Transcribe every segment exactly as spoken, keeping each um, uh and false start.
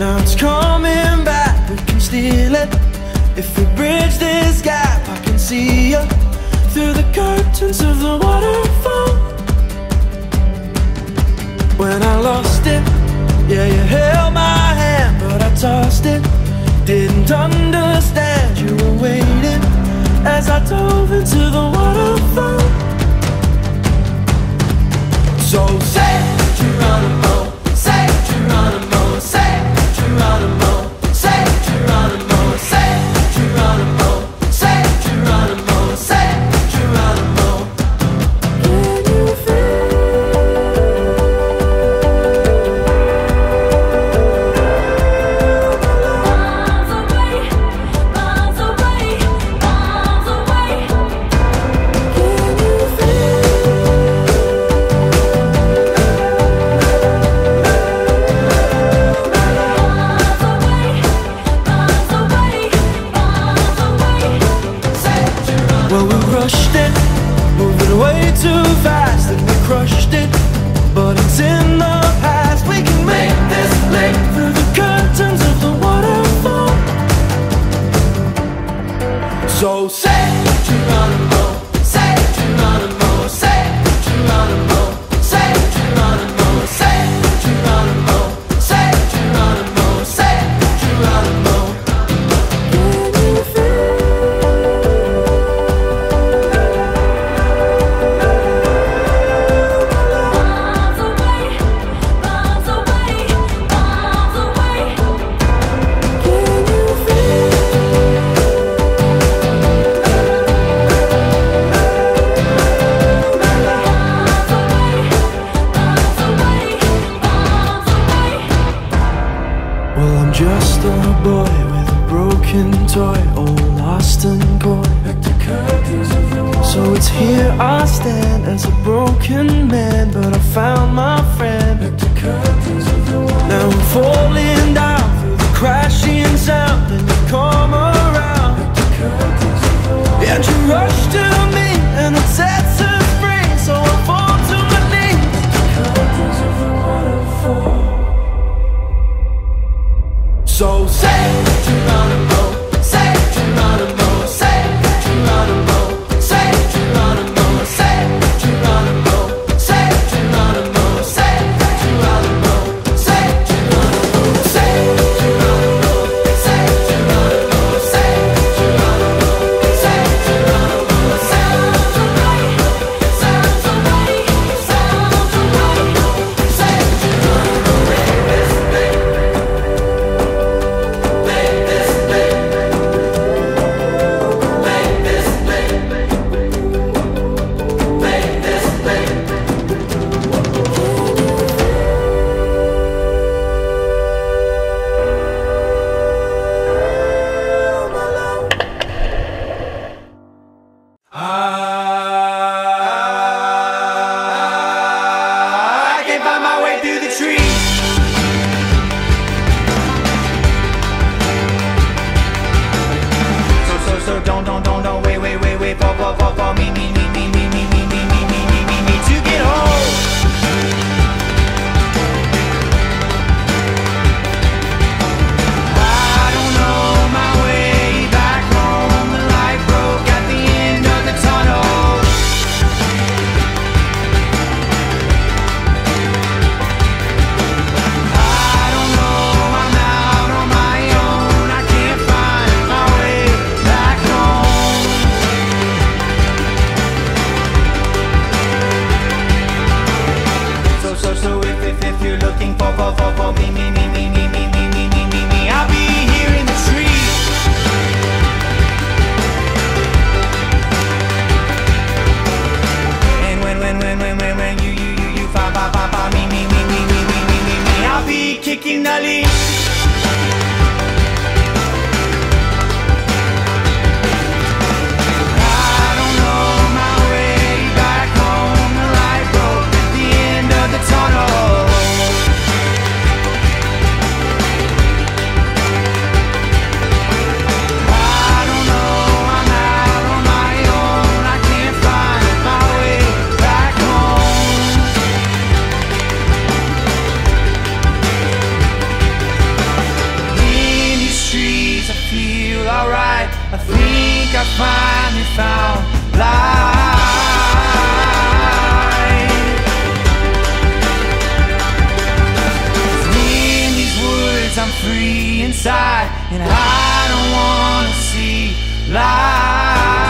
Now it's coming back, we can steal it. If we bridge this gap, I can see you through the curtains of the waterfall. When I lost it, yeah, you held my hand, but I tossed it. Didn't understand you were waiting as I dove into the waterfall. So say Geronimo, say Geronimo, say Geronimo, say Geronimo, say Geronimo, say Geronimo, say Geronimo. Can you feel miles away, miles away, miles away? Can you feel well, we rushed it, moving way too fast, and we crushed it, but it's in the past. We can make this leap through the curtains of the waterfall. So say Geronimo, say Geronimo, say Geronimo, say Geronimo, say Geronimo, say Geronimo, say Geronimo. Can you feel just a boy with a broken toy, all lost and coy. So it's here I stand as a broken man, but I found my friend. Now I'm falling down through the crashing sound, and you come around, and you rush to me, and it sets us free. So I fall to my knees. So say Geronimo, say Geronimo, say Geronimo, say Geronimo, say Geronimo, say Geronimo, say Geronimo, say Geronimo, say Geronimo, say Geronimo, say Geronimo, say Geronimo. Sounds alright, sounds alright, sounds alright, say Geronimo. I can't find my way through the trees. So, so, so, don't, don't, don't, don't, wait, wait, wait, wait, fall, fall, fall, fall, me, me, me, me, me, me, me, me, me, me, me, me, me, to get home. I don't know my way back home. The light broke at the end of the tunnel. I don't know, I'm out on my own. I can't find my way back home. I think I finally found life. With me in these woods, I'm free inside, and I don't wanna see life.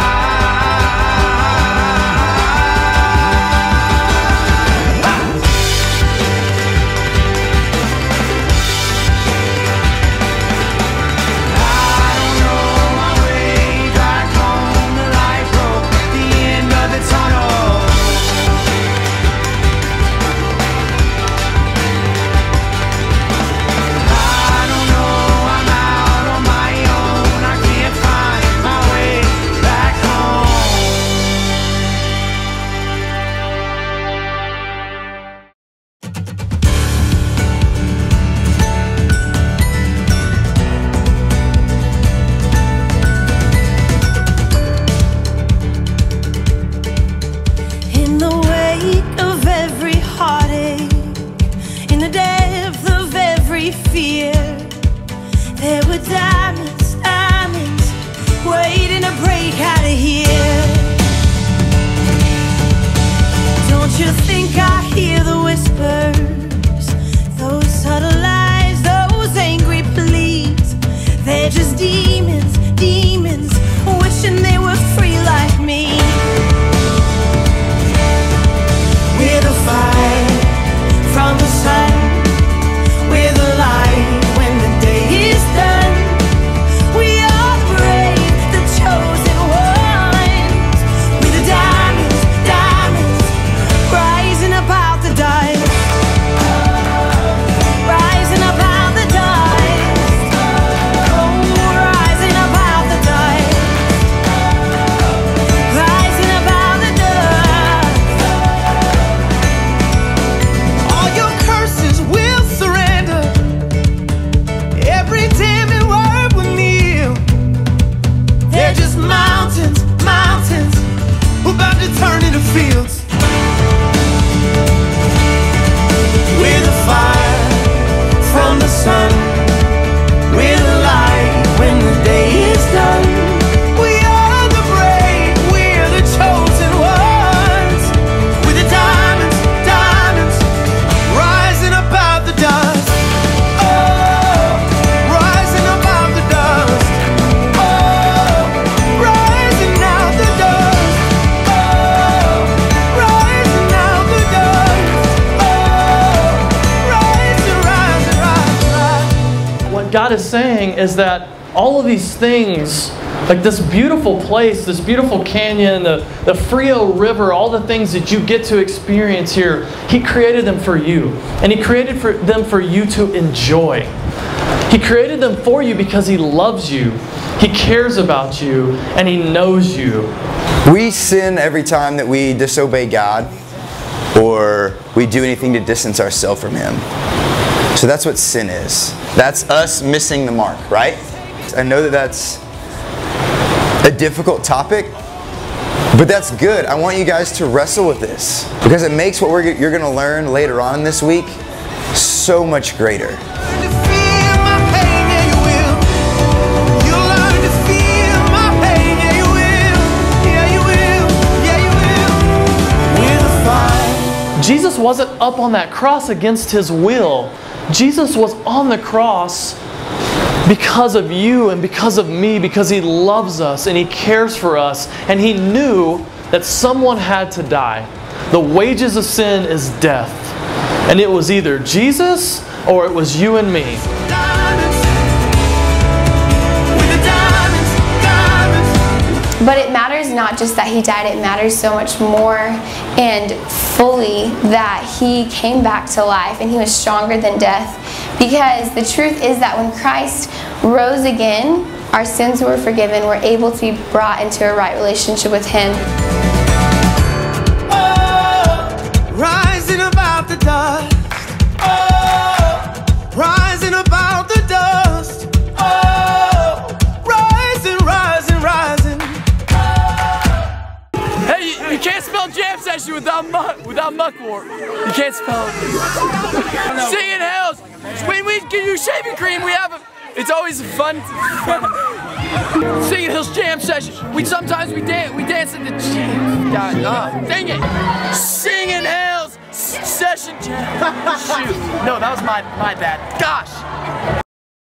There were diamonds, diamonds, waiting to break out of here. Don't you think I hear the whispers, those subtle lies, those angry pleas? They're just demons, demons, wishing they were free like me. We're the fire from the sun, we're the light when the day is done. We are brave, the chosen ones. We're the diamonds, diamonds, rising up out the dust, rising up out the dust, oh, rising up out the dust, rising up out the dust. All your curses will surrender, every damning word will kneel. They're just mountains, mountains, about to turn into fields. We're the fire from the sun, we're the light when the day is done. We are the brave, we're the chosen ones. We're the diamonds, diamonds, rising up out the dust. Rising up out the dust, oh, rising out the dust, oh, rising out the dust, oh, rising, rising, rising, rising. What God is saying is that all of these things, like this beautiful place, this beautiful canyon, the, the Frio River, all the things that you get to experience here, He created them for you. And He created for them for you to enjoy. He created them for you because He loves you, He cares about you, and He knows you. We sin every time that we disobey God or we do anything to distance ourselves from Him. So that's what sin is. That's us missing the mark, right? I know that that's a difficult topic, but that's good. I want you guys to wrestle with this because it makes what we're, you're going to learn later on this week so much greater. Jesus wasn't up on that cross against His will. Jesus was on the cross because of you and because of me, because He loves us and He cares for us, and He knew that someone had to die. The wages of sin is death. And it was either Jesus or it was you and me. But it matters not just that He died, it matters so much more and fully that He came back to life and He was stronger than death. Because the truth is that when Christ rose again, our sins were forgiven, we're able to be brought into a right relationship with Him. Oh, rising about the dust, oh, rising about the dust, oh, rising, rising, rising. Hey, you, you can't spell jam session without muck, without muckwort. You can't spell it. Singing hells. When we give you shaving cream, we have a, It's always fun. fun. Singing Hills Jam Session. We sometimes we dance we dance in the jam. God, oh, dang it. Singing Hills Session Jam. Shoot. No, that was my my bad. Gosh.